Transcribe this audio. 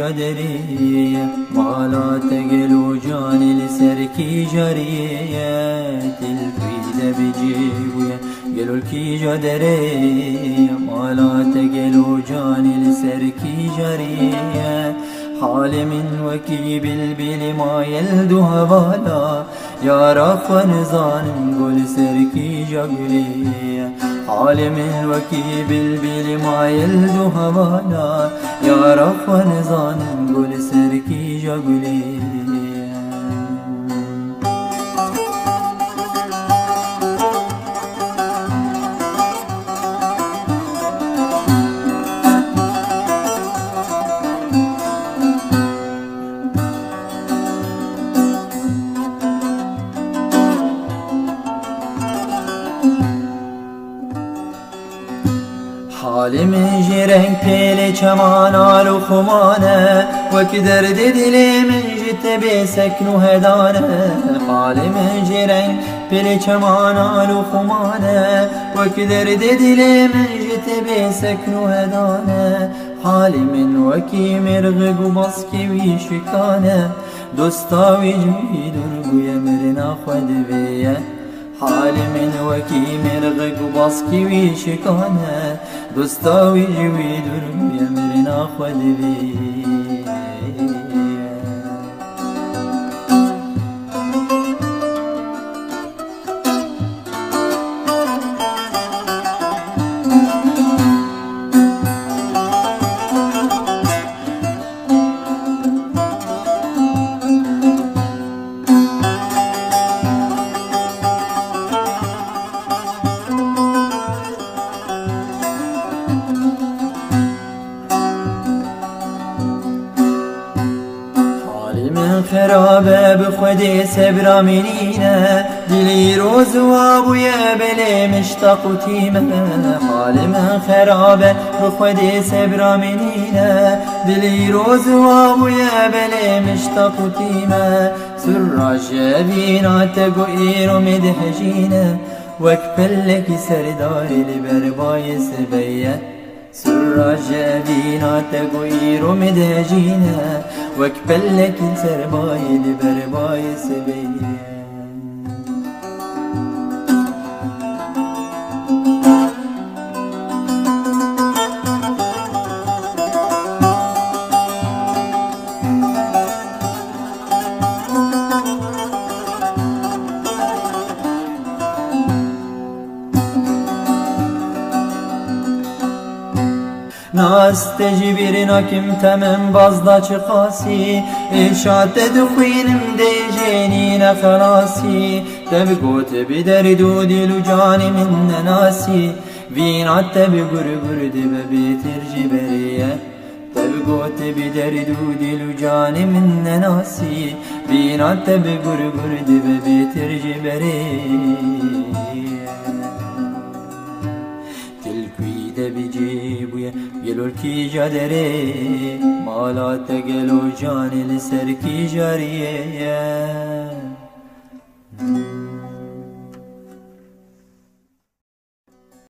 جدري مالا تقلو جاني لسركي جريه تلفيد بجيبويا قلو الكي جدري مالا تقلو جاني لسركي جريه حال من وكيب البل ما يلدو هوالا يا رخ نزان قول سركي جبلي حال من وكيب البل ما يلدو هوالا يا رخ نزان قول سركي جبلي حال من جرنگ پیل چمان آلو خمانه وک درد دلی من جت بسکن و هدانه حال من جرنگ پیل چمان آلو خمانه وک درد دلی من جت بسکن و هدانه حال من وکی مرغ و باسکی وی شکانه دوستاوی جوی درگوی مرنا خود بیه حال من وكي مرغ وباسكي ويشكانه دوستاوي جوي درم يا مرنا خدبي خرابه بخودي سبرا منينه دلي روز وابويا بلي مشتاق تيمه حال من خرابه بخودي سبرا منينه دلي روز وابويا بلي مشتاق تيمه سر جبينا تقوير مدهجينه وكبلك سردار البرباي سبيه سر جبينا تقوير مدهجينه وكبلك سرباي البرباي سبيه ناس تجبرنا كم تمن بازدا چقاسي إشات دخوينم دي جينينا خلاصي تبقوت بدردو دلو جاني من ناسي فينات تبقر قرد ببيتر جبريه تبقوت بدردو دلو جاني من ناسي فينات تبقر قرد ببيتر جبريه بجيبويا قلو الكي جدري مالا تقلو جاني لسركي جاريه